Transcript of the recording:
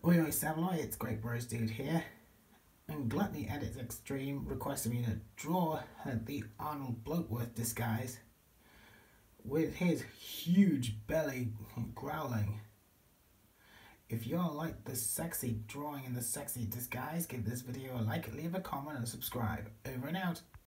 Oi oi Savaloy, it's Great Bros Dude here, and GluttonyEdits Extreme requested me to draw the Arnold Bloatworth disguise with his huge belly growling. If you all like the sexy drawing and the sexy disguise, give this video a like, leave a comment and subscribe. Over and out.